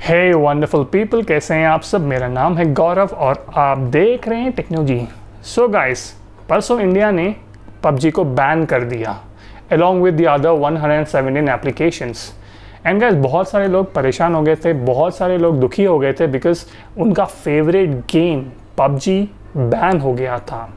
हे wonderful people, कैसे हैं आप सब। मेरा नाम है गौरव और आप देख रहे हैं टेक्नोलॉजी। सो गाइस, परसों इंडिया ने पबजी को बैन कर दिया along with the other 117 applications. And guys, बहुत सारे लोग परेशान हो गए थे, बहुत सारे लोग दुखी हो गए थे बिकॉज उनका फेवरेट गेम पबजी बैन हो गया था।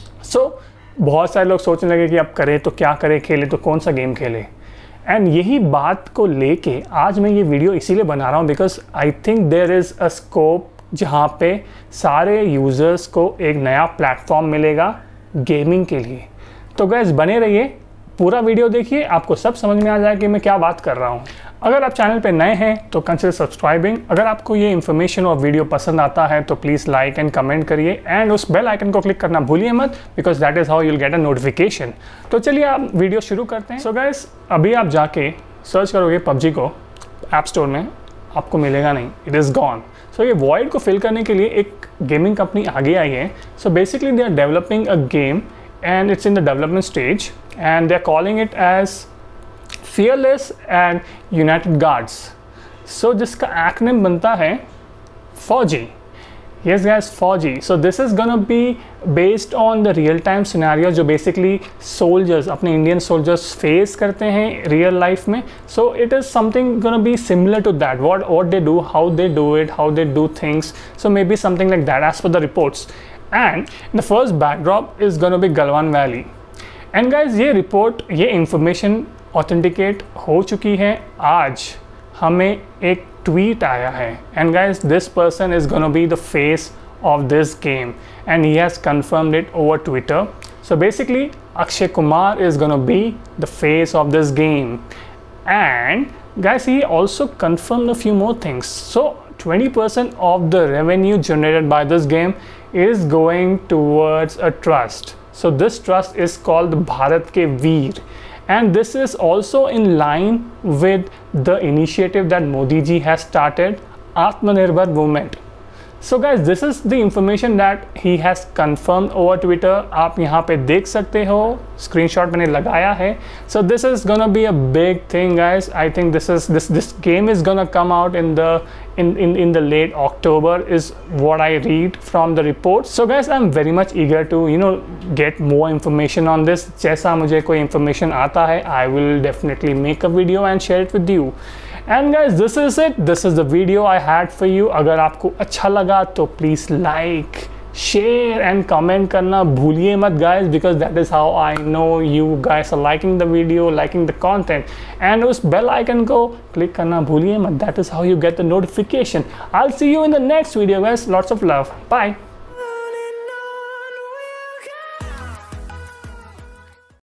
बहुत सारे लोग सोचने लगे कि अब करें तो क्या करें, खेले तो कौन सा गेम खेले। एंड यही बात को लेके आज मैं ये वीडियो इसीलिए बना रहा हूँ because I think there is a scope जहाँ पे सारे यूज़र्स को एक नया प्लेटफॉर्म मिलेगा गेमिंग के लिए। तो गाइस बने रहिए, पूरा वीडियो देखिए, आपको सब समझ में आ जाए कि मैं क्या बात कर रहा हूँ। अगर आप चैनल पे नए हैं तो कंसिडर सब्सक्राइबिंग। अगर आपको ये इन्फॉर्मेशन और वीडियो पसंद आता है तो प्लीज़ लाइक एंड कमेंट करिए एंड उस बेल आइकन को क्लिक करना भूलिए मत because that is how you'll get a notification. तो चलिए आप वीडियो शुरू करते हैं। सो गाइस, अभी आप जाके सर्च करोगे पबजी को ऐप स्टोर में, आपको मिलेगा नहीं, इट इज़ गॉन। सो ये वॉइड को फिल करने के लिए एक गेमिंग कंपनी आगे आई है। So basically they are developing a game and it's in the development stage and they're calling it as Fearless and United Guards. So जिसका acronym बनता है FAUJI. Yes guys, FAUJI. So this is gonna be based on the real time scenario जो basically soldiers, अपने Indian soldiers face करते हैं real life में. So it is something gonna be similar to that. What they do, how they do it, how they do things. So maybe something like that as per the reports. And the first backdrop is going to be Galwan Valley. And guys, ये report, ये information authenticate हो चुकी है। आज हमें एक tweet आया है and guys this person is gonna be the face of this game and he has confirmed it over Twitter. So basically Akshay Kumar is gonna be the face of this game and guys, he also confirmed a few more things. So 20% of the revenue generated by this game is going towards a trust. So this trust is called Bharat Ke Veer, and this is also in line with the initiative that Modi ji has started, Atmanirbhar Movement. So guys, this is the information that he has confirmed over Twitter. आप यहाँ पे देख सकते हो, screenshot मैंने लगाया है. So this is gonna be a big thing, guys. I think this game is gonna come out in the late October is what I read from the report. So guys, I'm very much eager to get more information on this. जैसा मुझे कोई information आता है, I will definitely make a video and share it with you. And guys, this is it. This is the video I had for you. अगर आपको अच्छा लगा तो please like, share and comment करना भूलिए मत guys, because that is how I know you guys are liking the video, liking the content. And उस bell icon को click करना भूलिए मत. That is how you get the notification. I'll see you in the next video guys. Lots of love. Bye.